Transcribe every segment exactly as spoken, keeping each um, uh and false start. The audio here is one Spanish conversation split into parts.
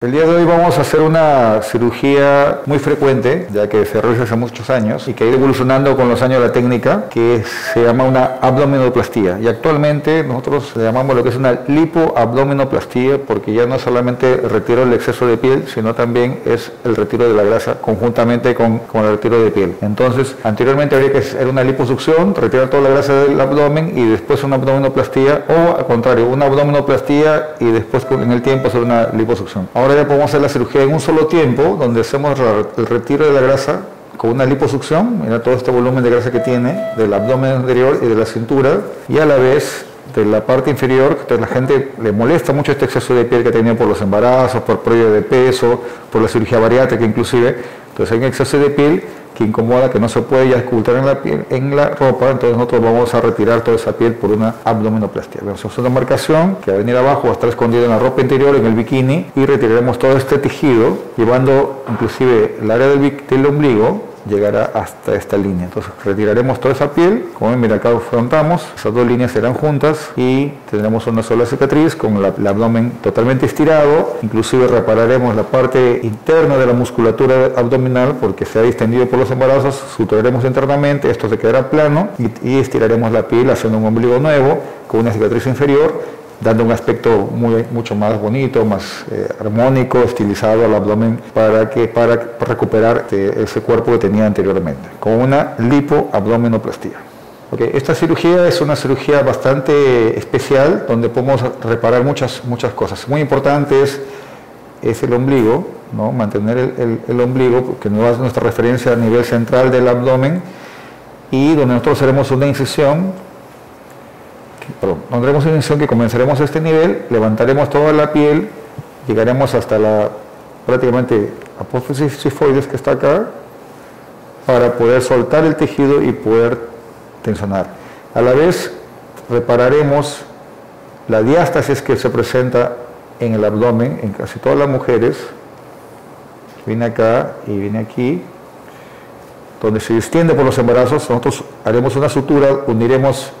El día de hoy vamos a hacer una cirugía muy frecuente, ya que se realiza hace muchos años y que ha ido evolucionando con los años la técnica, que se llama una abdominoplastía. Y actualmente nosotros le llamamos lo que es una lipoabdominoplastía, porque ya no solamente el retiro del exceso de piel, sino también es el retiro de la grasa conjuntamente con, con el retiro de piel. Entonces, anteriormente habría que hacer una liposucción, retirar toda la grasa del abdomen y después una abdominoplastía, o al contrario, una abdominoplastía y después en el tiempo hacer una liposucción. Ahora ya podemos hacer la cirugía en un solo tiempo, donde hacemos el retiro de la grasa con una liposucción, mira todo este volumen de grasa que tiene del abdomen anterior y de la cintura, y a la vez de la parte inferior, que a la gente le molesta mucho este exceso de piel que tenía por los embarazos, por pérdida de peso, por la cirugía bariátrica inclusive. Entonces hay un exceso de piel que incomoda, que no se puede ya ocultar en la piel, en la ropa. Entonces nosotros vamos a retirar toda esa piel por una abdominoplastia. Vamos a hacer una marcación que va a venir abajo, va a estar escondida en la ropa interior, en el bikini, y retiraremos todo este tejido, llevando inclusive el área del, del ombligo, llegará hasta esta línea. Entonces retiraremos toda esa piel, como ven, mira, acá afrontamos, esas dos líneas serán juntas y tendremos una sola cicatriz con la, el abdomen totalmente estirado. Inclusive repararemos la parte interna de la musculatura abdominal porque se ha distendido por los embarazos, suturaremos internamente, esto se quedará plano y, y estiraremos la piel haciendo un ombligo nuevo con una cicatriz inferior, dando un aspecto muy, mucho más bonito, más eh, armónico, estilizado al abdomen para, que, para recuperar eh, ese cuerpo que tenía anteriormente, con una lipoabdominoplastía. Okay. Esta cirugía es una cirugía bastante especial, donde podemos reparar muchas, muchas cosas. Muy importante es, es el ombligo, ¿no? Mantener el, el, el ombligo, porque no es nuestra referencia a nivel central del abdomen, y donde nosotros haremos una incisión. Perdón, pondremos una incisión que comenzaremos a este nivel, levantaremos toda la piel, llegaremos hasta la prácticamente apófisis sifoides que está acá, para poder soltar el tejido y poder tensionar. A la vez repararemos la diástasis que se presenta en el abdomen, en casi todas las mujeres. Viene acá y viene aquí, donde se extiende por los embarazos. Nosotros haremos una sutura, uniremos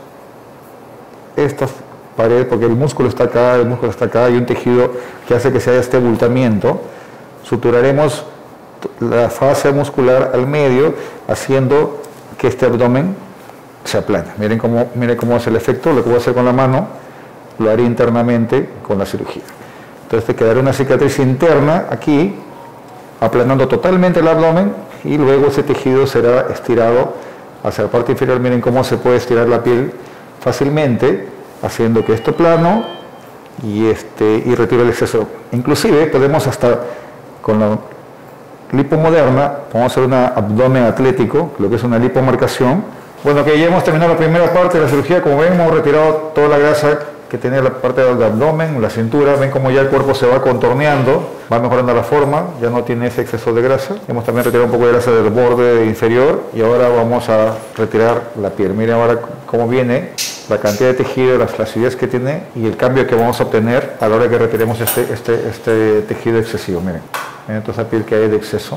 esta pared, porque el músculo está acá, el músculo está acá, hay un tejido que hace que se haya este abultamiento. Suturaremos la fase muscular al medio, haciendo que este abdomen se aplane. Miren cómo, miren cómo hace el efecto. Lo que voy a hacer con la mano, lo haré internamente con la cirugía. Entonces te quedará una cicatriz interna aquí, aplanando totalmente el abdomen, y luego ese tejido será estirado hacia la parte inferior. Miren cómo se puede estirar la piel fácilmente, haciendo que esto plano y, este, y retiro el exceso. Inclusive podemos hasta con la lipo moderna, podemos hacer un abdomen atlético, lo que es una lipomarcación. Bueno, que ya hemos terminado la primera parte de la cirugía. Como ven, hemos retirado toda la grasa que tenía la parte del abdomen, la cintura. Ven como ya el cuerpo se va contorneando, va mejorando la forma, ya no tiene ese exceso de grasa. Hemos también retirado un poco de grasa del borde inferior y ahora vamos a retirar la piel. Miren ahora cómo viene la cantidad de tejido, la flacidez que tiene y el cambio que vamos a obtener a la hora que retiremos este, este, este tejido excesivo. Miren, miren toda esa piel que hay de exceso.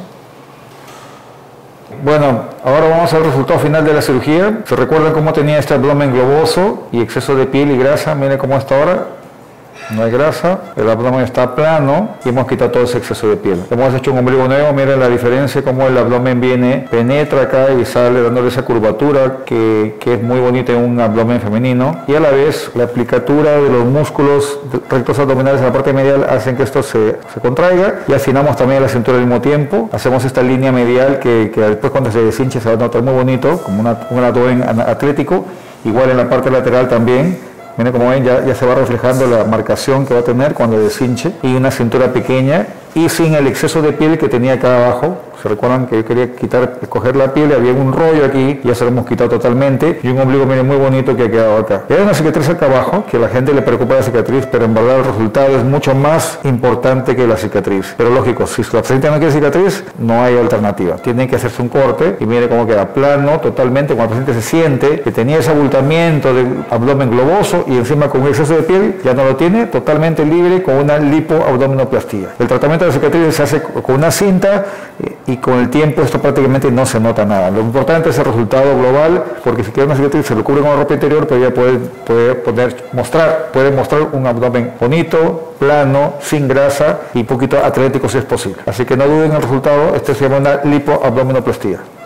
Bueno, ahora vamos al resultado final de la cirugía. ¿Se recuerdan cómo tenía este abdomen globoso y exceso de piel y grasa? Miren cómo está ahora. No hay grasa, el abdomen está plano y hemos quitado todo ese exceso de piel. Hemos hecho un ombligo nuevo. Miren la diferencia, cómo el abdomen viene, penetra acá y sale dándole esa curvatura que, que es muy bonita en un abdomen femenino. Y a la vez la aplicatura de los músculos rectos abdominales en la parte medial hacen que esto se, se contraiga, y afinamos también la cintura al mismo tiempo. Hacemos esta línea medial que, que después cuando se deshinche se va a notar muy bonito, como una, un abdomen atlético. Igual en la parte lateral también. Miren como ven, ya, ya se va reflejando la marcación que va a tener cuando deshinche, y una cintura pequeña y sin el exceso de piel que tenía acá abajo. Se recuerdan que yo quería quitar, coger la piel, había un rollo aquí, ya se lo hemos quitado totalmente, y un ombligo, miren, muy bonito que ha quedado acá. Y hay una cicatriz acá abajo, que a la gente le preocupa la cicatriz, pero en verdad el resultado es mucho más importante que la cicatriz. Pero lógico, si la paciente no quiere cicatriz, no hay alternativa. Tienen que hacerse un corte, y miren cómo queda plano totalmente. Cuando el paciente se siente que tenía ese abultamiento del abdomen globoso y encima con un exceso de piel, ya no lo tiene, totalmente libre con una lipoabdominoplastía. El tratamiento de la cicatriz se hace con una cinta y y con el tiempo esto prácticamente no se nota nada. Lo importante es el resultado global, porque si queda una cicatriz se lo cubre con ropa interior, pero ya puede, puede poder mostrar, puede mostrar un abdomen bonito, plano, sin grasa y poquito atlético si es posible. Así que no duden en el resultado, este se llama una lipoabdominoplastía.